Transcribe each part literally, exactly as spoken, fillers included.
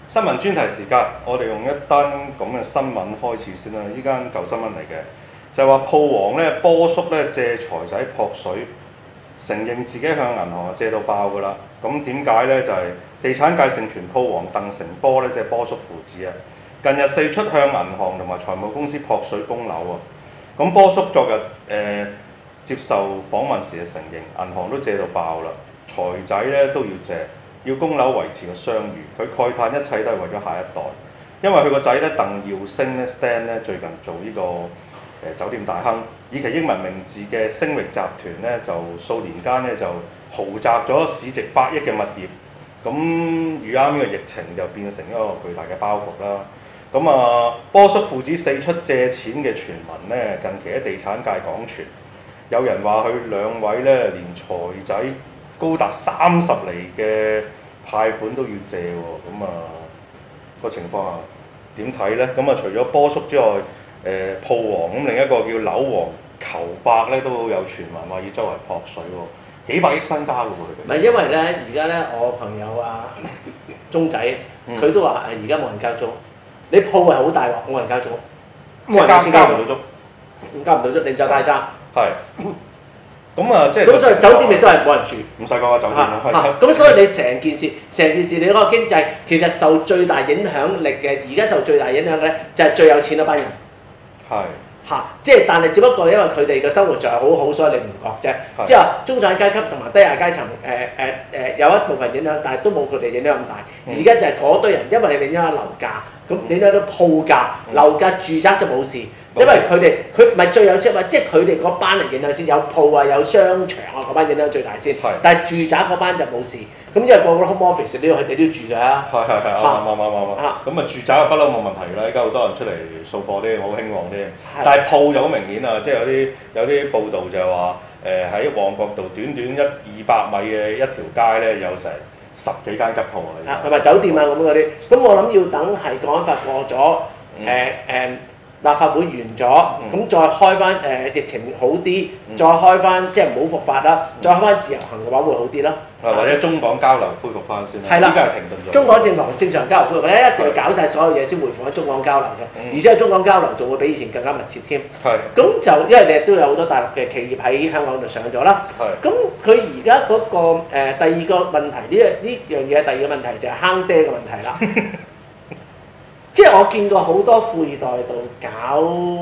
新聞專題時間，我哋用一單咁嘅新聞開始先啦。呢間舊新聞嚟嘅，就係話鋪王咧波叔咧借財仔撲水，承認自己向銀行借到爆㗎啦。咁點解咧？就係、是、地產界盛傳鋪王鄧成波咧，即係波叔父子啊。近日四出向銀行同埋財務公司撲水供樓啊。咁波叔昨日誒、呃、接受訪問時就承認，銀行都借到爆啦，財仔咧都要借。要供樓維持個商譽，佢慨嘆一切都係為咗下一代。因為佢個仔咧鄧耀星咧 Stan 咧最近做呢、這個誒、呃、酒店大亨，以其英文名字嘅星域集團咧就數年間咧就豪擲咗市值百億嘅物業。咁遇啱呢個疫情就變成一個巨大嘅包袱啦。咁啊波叔父子四出借錢嘅傳聞咧，近期喺地產界廣傳，有人話佢兩位咧連財仔高達三十厘嘅貸款都要借喎，咁啊個情況啊點睇咧？咁啊除咗波叔之外，誒、呃、鋪王咁另一個叫樓王裘伯咧都有傳聞話要周圍撲水喎，幾百億身家嘅喎佢哋。 唔係因為咧，而家咧我朋友啊鐘仔，佢都話誒而家冇人交租，你鋪係好大鑊，冇人交租， 冇人先交唔到租， 交唔到租你就大揸。 係。咁啊，即係咁所以酒店亦都係冇人住， 唔使講啊，酒店啦。 咁所以你成件事，成件事你嗰個經濟其實受最大影響力嘅，而家受最大影響嘅咧就係最有錢嗰班人。 係。 嚇！即係但係只不過因為佢哋嘅生活就係好好，所以你唔覺啫。即係話中產階級同埋低下階層誒誒誒有一部分影響，但係都冇佢哋影響咁大。而家就係嗰堆人，因為你影響下樓價，咁影響到鋪價，樓價住宅就冇事。因為佢哋佢唔係最有錢嘛，即係佢哋嗰班嚟影響先，有鋪啊有商場啊嗰班影響最大先。但係住宅嗰班就冇事。咁因為個個 home office 你都你都要住㗎。係係係啱啱啱啱啱。咁啊住宅啊不嬲冇問題㗎啦，而家好多人出嚟掃貨啲，好興旺啲。但係鋪就好明顯啊，即係有啲有啲報道就係話誒喺旺角度短短一二百米嘅一條街咧，有成十幾間吉鋪啊。 同埋酒店啊咁嗰啲，咁我諗要等係國安法過咗，誒誒、呃呃、立法會完咗，咁、嗯、再開翻誒、呃、疫情好啲，嗯、再開翻即係唔好復發啦，再開翻自由行嘅話會好啲咯。 或者中港交流恢復翻先啦。 係啦， 依家係停頓咗。 中港正常正常交流恢復咧，一定要搞晒所有嘢先回復喺中港交流嘅，嗯、而且中港交流仲會比以前更加密切添。係。咁就因為你都有好多大陸嘅企業喺香港度上咗啦。係。咁佢而家嗰個、呃、第二個問題呢呢樣嘢，第二個問題就係坑爹嘅問題啦。即係我見過好多富二代度搞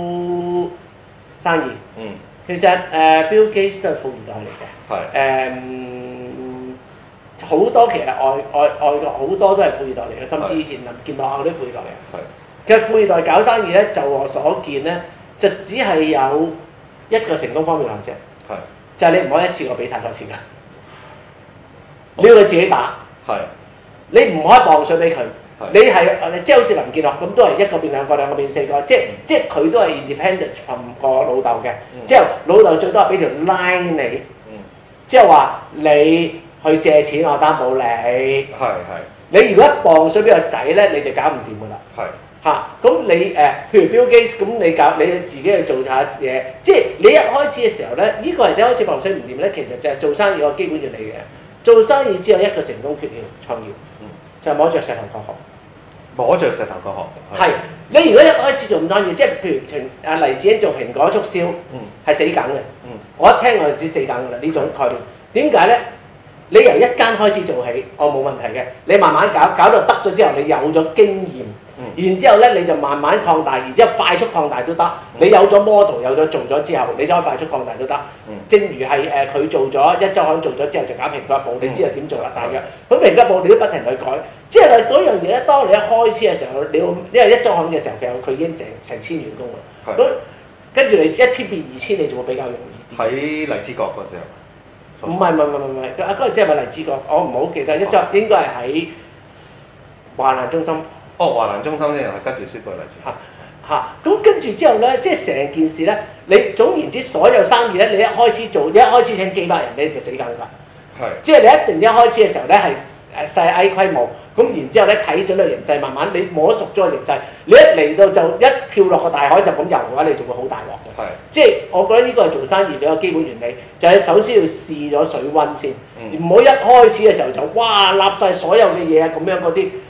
生意。嗯。其實誒、呃、Bill Gates 都係富二代嚟嘅。係。誒、呃。好多其實外外外國好多都係富二代嚟嘅，甚至以前林建樂嗰啲富二代嚟嘅。其實富二代搞生意咧，就我所見咧，就只係有一個成功方面嘅啫。係。就係你唔可以一次過俾太多錢㗎，你要佢自己打。係。你唔可以磅水俾佢。你係即係好似林建樂咁，都係一個變兩個，兩個變四個，即係即係佢都係 independent from 個老豆嘅。之後老豆最多係俾條 line 你。嗯。即係話你。去借錢我擔保你，係係。你如果一磅水俾個仔咧，你就搞唔掂㗎啦。係嚇，咁你誒，譬如 Bill Gates，咁你搞你自己去做下嘢，即係你一開始嘅時候咧，呢個人一開始磅水唔掂咧，其實就係做生意個基本原理嘅。做生意只有一個成功訣竅，創業，嗯，就係摸着石頭過河。摸着石頭過河。係，你如果一開始做唔生意，即係譬如蘋阿黎智英做蘋果促銷，嗯，係死梗嘅。嗯，我一聽我就知死梗㗎啦，呢種概念。點解咧？你由一間開始做起，我冇問題嘅。你慢慢搞，搞到得咗之後，你有咗經驗，嗯、然之後咧你就慢慢擴大，然之後快速擴大都得。嗯、你有咗 model， 有咗做咗之後，你就可以快速擴大都得。嗯、正如係誒佢做咗一週刊做咗之後，就搞蘋果日報，你知道點做啦，大約。咁蘋果日報你都不停去改，即係嗰樣嘢咧。當你一開始嘅時候，你因為一週刊嘅時候，其實佢已經成成千員工啦。咁跟住你一千變二千，你就會比較容易啲。喺荔枝角嗰時候。 唔係唔係唔係唔係，嗰嗰陣時係咪荔枝角？我唔好記得，一週應該係喺華蘭中心。哦，華蘭中心先係跟住先過荔枝。嚇嚇，咁跟住之後咧，即係成件事咧，你總言之，所有生意咧，你一開始做，你一開始請幾百人，你就死梗㗎啦。係。即係你一定一開始嘅時候咧係誒細 A 規模，咁然之後咧睇準個形勢，慢慢你摸熟咗個形勢，你一嚟到就一跳落個大海就咁游嘅話，你就會好大鑊嘅。係。即係我覺得呢個係做生意嘅一個基本原理，就係首先要試咗水溫先，唔好、嗯、一開始嘅時候就哇立晒所有嘅嘢啊咁樣嗰啲，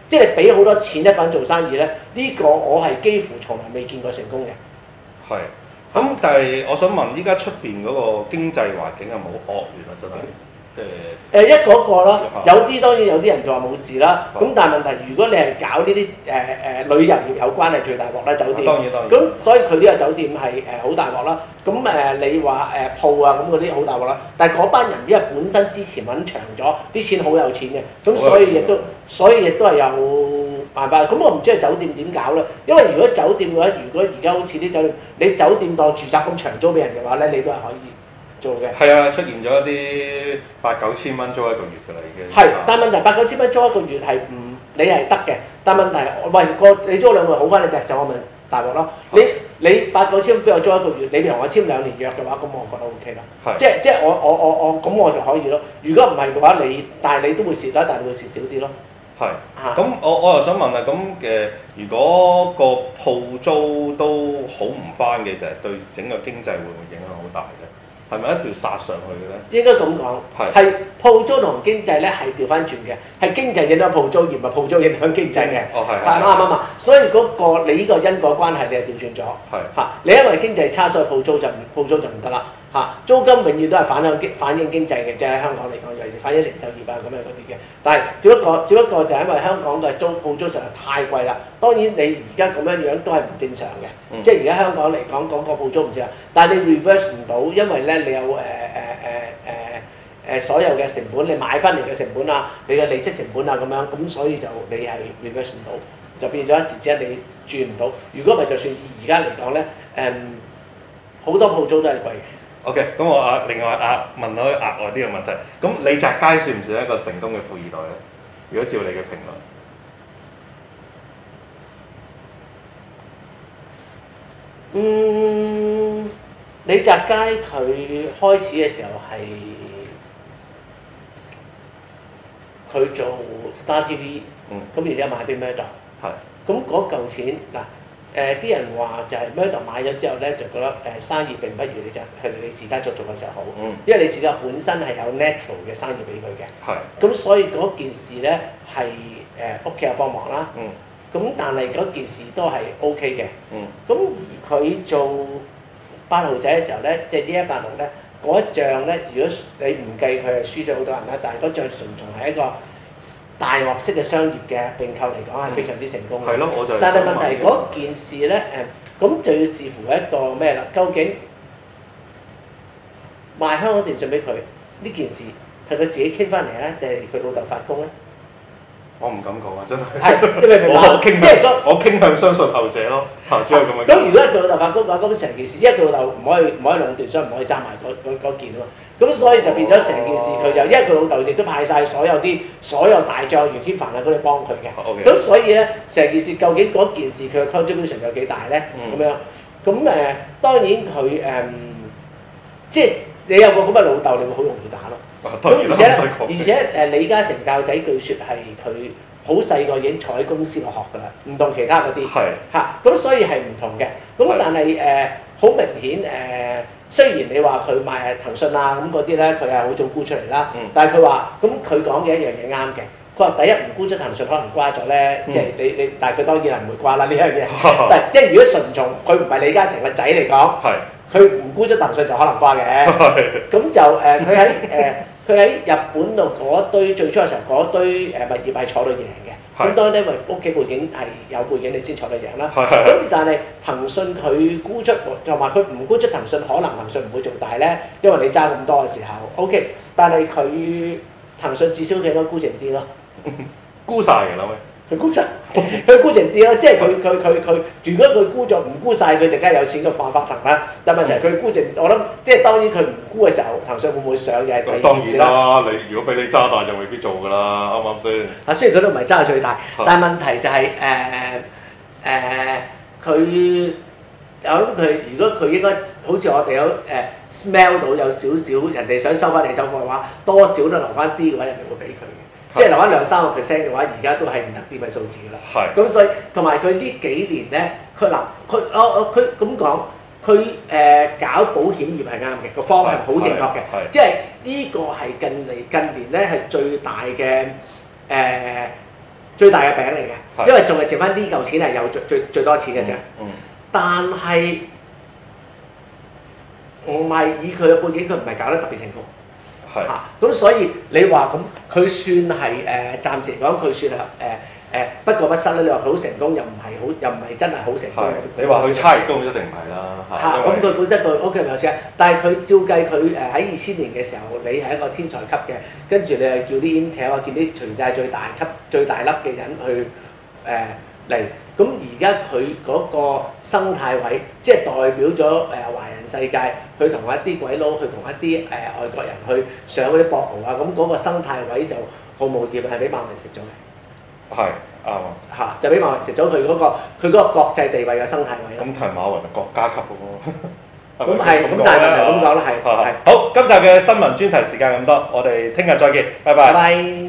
即係俾好多錢一個人做生意咧，呢、這個我係幾乎從來未見過成功嘅。 係。咁但係我想問，依家出邊嗰個經濟環境有冇惡劣啊？真係？即係誒一個一個啦，有啲當然有啲人就話冇事啦。咁但係問題，如果你係搞呢啲誒誒旅遊業有關係最大鑊啦，酒店。 當然當然。 咁所以佢呢個酒店係誒好大鑊啦。咁誒、呃、你話誒鋪啊咁嗰啲好大鑊啦。但係嗰班人因為本身之前揾長咗，啲錢好有錢嘅，咁所以亦都所以亦都係有辦法。咁我唔知係酒店點搞啦。因為如果酒店嘅話，如果而家好似啲酒店，你酒店當住宅咁長租俾人嘅話咧，你都係可以做嘅。 係啊，出現咗一啲八九千蚊租一個月㗎啦，已經。 係，但係問題八九千蚊租一個月係唔你係得嘅，但係問題喂個你租兩個月好翻，你掟走我咪大鑊咯。你你八九千蚊俾我租一個月，你同我簽兩年約嘅話，咁我覺得 O K 啦。 係。 即係即係我我我我咁我就可以咯。如果唔係嘅話，你但係你都會蝕啦，但係你會蝕少啲咯。 係。咁我我又想問啊，咁嘅如果個鋪租都好唔翻嘅，就係對整個經濟會唔會影響好大嘅？係咪一定要殺上去嘅咧？ 應該咁講，係鋪租同經濟咧係調翻轉嘅，係經濟影響鋪租，而唔係鋪租影響經濟嘅。 哦，係係啱啱啊？所以嗰個你呢個因果關係你係調轉咗。 係嚇，你因為經濟差，所以鋪租就鋪租就唔得啦。嚇，租金永遠都係反向經反映經濟嘅，即係喺香港嚟講，尤其是反映零售業啊咁樣嗰啲嘅。但係只不過只不過就係因為香港嘅租鋪租實在太貴啦。當然你而家咁樣樣都係唔正常嘅，嗯、即係而家香港嚟講講個鋪租唔正常，但係你 reverse 唔到，因為咧你有誒誒誒誒誒所有嘅成本，你買翻嚟嘅成本啊，你嘅利息成本啊咁樣，咁所以就你係 reverse 唔到，就變咗一時之間你轉唔到。如果唔係，就算而家嚟講咧，誒、嗯、好多鋪租都係貴嘅。 OK，咁我啊另外啊問到額外呢個問題，咁李澤楷算唔算一個成功嘅富二代咧？如果照你嘅評論， 嗯，李澤楷佢開始嘅時候係佢做 Star T V， 嗯， 咁而家買啲 Murdoch， 係， 咁嗰嚿錢嗱。誒啲、呃、人話就係 Murdoch 買咗之後咧，就覺得誒、呃、生意並不如你就係李氏家族做嘅時候好，嗯、因為李氏家本身係有 natural 嘅生意俾佢嘅，係是，咁所以嗰件事咧係誒屋企有幫忙啦，咁、嗯、但係嗰件事都係 O K 嘅，咁、嗯、而佢做八號仔嘅時候咧，即係呢一八六咧嗰一仗咧，如果你唔計佢係輸咗好多人啦，但係嗰仗純從係一個大鱷式嘅商業嘅並購嚟講係非常之成功嘅。係咯、嗯，我就但係問題嗰件事咧，誒咁就要視乎一個咩啦？究竟賣香港電訊俾佢呢件事係佢自己傾翻嚟啊，定係佢老豆發功咧？我唔敢講啊，真係。係，你明唔明白？即係所我傾向相信後者咯，嚇，只係咁樣。咁如果係佢老豆發功嘅話，咁成件事，因為佢老豆唔可以唔可以壟斷，所以唔可以揸埋嗰件啊嘛。咁所以就變咗成件事，佢就因為佢老豆亦都派晒所有啲所有大將袁天凡啊嗰啲幫佢嘅。咁 Okay. 所以咧，成件事究竟嗰件事佢嘅 contribution 有幾大咧？咁、嗯、樣咁誒、呃，當然佢誒、呃，即係你有個咁嘅老豆，你會好容易打咯。咁、啊、而且而且誒，李嘉誠教仔據說係佢好細個已經坐喺公司度學㗎啦，唔同其他嗰啲嚇。咁是、啊、所以係唔同嘅。咁但係誒，好、呃、明顯誒。呃雖然你話佢賣騰訊啊咁嗰啲咧，佢係好早沽出嚟啦。嗯、但係佢話，咁佢講嘅一樣嘢啱嘅。佢話第一唔沽出騰訊，可能瓜咗咧，嗯、即係你你，但係佢當然係唔會瓜啦呢樣嘢。但係即係如果純從佢唔係李嘉誠個仔嚟講，佢唔沽出騰訊就可能瓜嘅。咁就誒，佢喺誒佢喺日本度嗰堆最初嘅時候嗰堆誒物業係坐到贏嘅。咁當然因為屋企背景係有背景，你先坐得贏啦。咁但係騰訊佢沽出，同埋佢唔沽出騰訊，可能騰訊唔會做大咧，因為你揸咁多嘅時候。O K，但係佢騰訊至少佢應該沽淨啲咯。沽晒㗎啦咩？佢沽出，佢沽淨啲咯，即係佢佢佢佢，如果佢沽咗唔沽晒，佢就梗係有錢嘅發發騰啦。但問題係佢沽淨，我諗即係當然佢唔沽嘅時候，騰訊會唔會上嘅係第二件事啦。當然啦，你如果俾你揸大就未必做㗎啦，啱唔啱先？啊，雖然佢都唔係揸最大，但係問題就係誒誒佢。我諗佢如果佢應該好似我哋有誒、呃、smell 到有少少人哋想收翻你手貨嘅話，多少都留翻啲嘅話，人哋會俾佢嘅。是即係留翻兩三個 percent 嘅話，而家都係唔得啲嘅數字㗎啦。係是。咁所以同埋佢呢幾年咧，佢嗱佢我我佢咁講，佢誒、呃、搞保險業係啱嘅，個方向好正確嘅。即係呢個係近嚟近年咧係最大嘅誒。呃最大嘅餅嚟嘅，因為仲係剩翻呢嚿錢係有最最最多錢嘅啫。 嗯嗯、 但係唔係以佢嘅背景，佢唔係搞得特別成功。係嚇，咁、啊、所以你話咁，佢算係誒、呃、暫時嚟講，佢算係誒。呃誒不過不失咧，你話佢好成功又唔係好，又唔係真係好成功。 你話佢差亦都一定唔係啦。 嚇，咁佢本身佢 O K 咪有錢，但係佢照計佢誒喺二千年嘅時候，你係一個天才級嘅，跟住你係叫啲 Intel 啊，叫啲除晒最大級、最大粒嘅人去誒嚟。咁而家佢嗰個生態位，即係代表咗誒、呃、華人世界去同一啲鬼佬，去同一啲誒、呃、外國人去上嗰啲博鰲啊，咁嗰個生態位就毫無疑問係俾馬雲食咗嘅。 係啱啊！ 嚇，就俾馬雲食咗佢嗰個佢嗰個國際地位嘅生態位咯。 咁係馬雲係國家級嘅喎。 咁係，咁但係問題咁講啦，係係。 好，今集嘅新聞專題時間咁多，我哋聽日再見，拜拜。 拜拜。